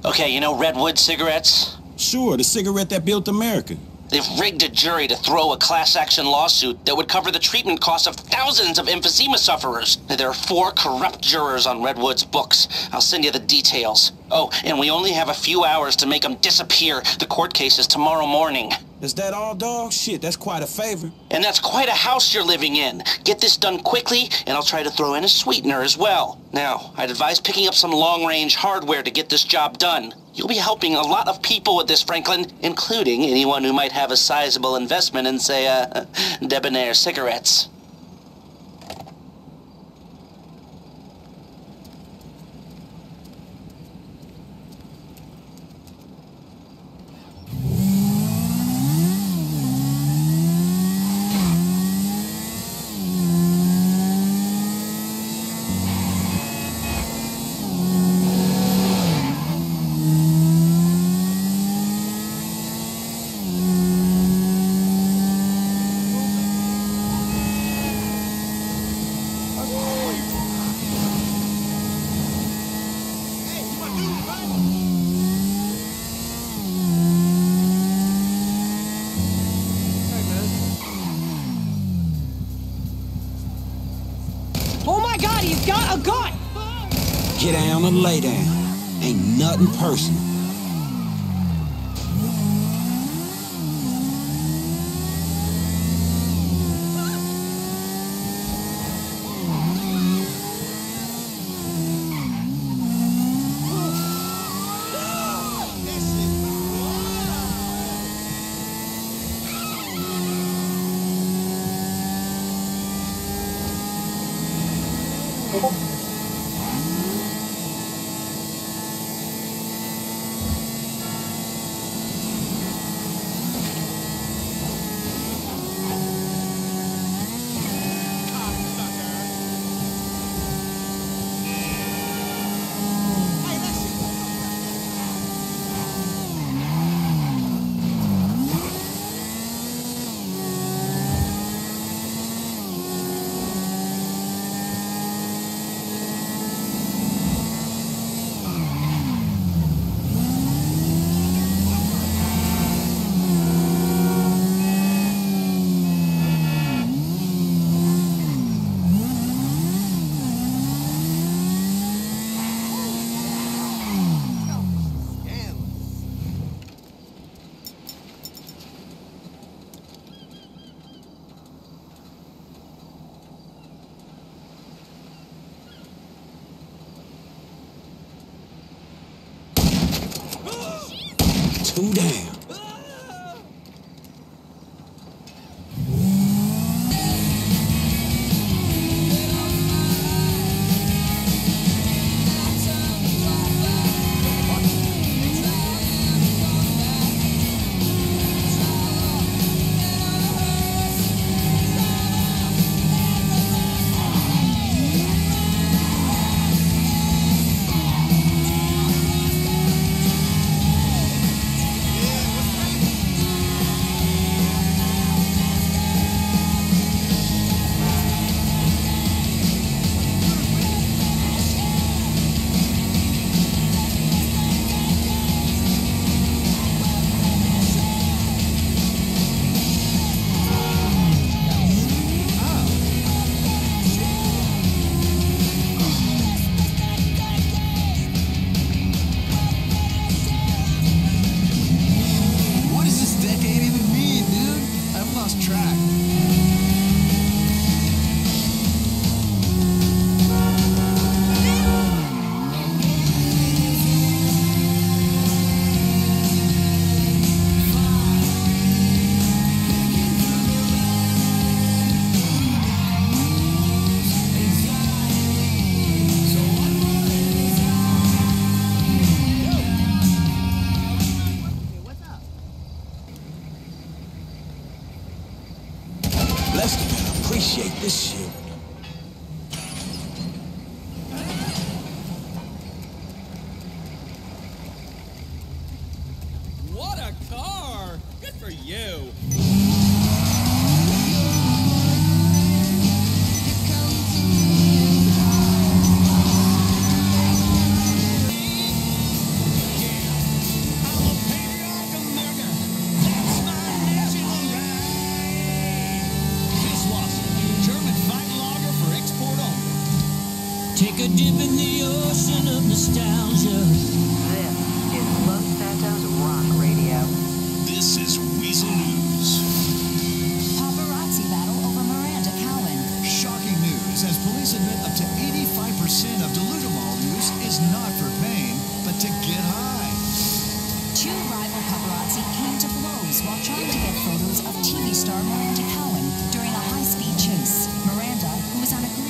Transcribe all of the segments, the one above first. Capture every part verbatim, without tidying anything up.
Okay, you know Redwood cigarettes? Sure, the cigarette that built America. They've rigged a jury to throw a class action lawsuit that would cover the treatment costs of thousands of emphysema sufferers. There are four corrupt jurors on Redwood's books. I'll send you the details. Oh, and we only have a few hours to make them disappear. The court case is tomorrow morning. Is that all, dog? Shit, that's quite a favor. And that's quite a house you're living in. Get this done quickly, and I'll try to throw in a sweetener as well. Now, I'd advise picking up some long-range hardware to get this job done. You'll be helping a lot of people with this, Franklin, including anyone who might have a sizable investment in, say, uh, debonair cigarettes. Oh my God, he's got a gun! Get down and lay down. Ain't nothing personal. Two down. Lester, man, appreciate this shit. What a car! Good for you!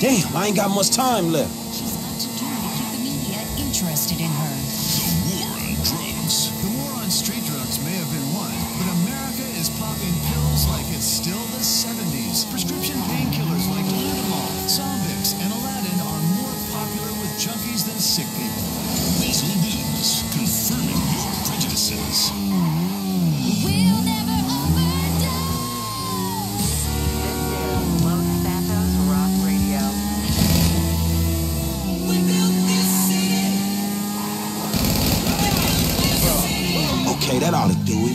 Damn, I ain't got much time left. She's got to do to keep the media interested in her. The war on drugs. The war on street drugs may have been won, but America is popping pills like it's still the seventies. Prescription painkillers like Tylenol, Zombix, and Aladdin are more popular with junkies than sick people. Weasel News, confirming your prejudices. We'll never overdose. This is Los Santos Rock Radio. We built this city. Okay, that ought to do it.